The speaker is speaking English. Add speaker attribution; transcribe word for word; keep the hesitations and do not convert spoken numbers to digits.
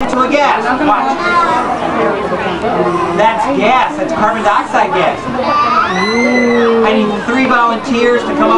Speaker 1: to a gas. Watch. That's gas. That's carbon dioxide gas. I need three volunteers to come up.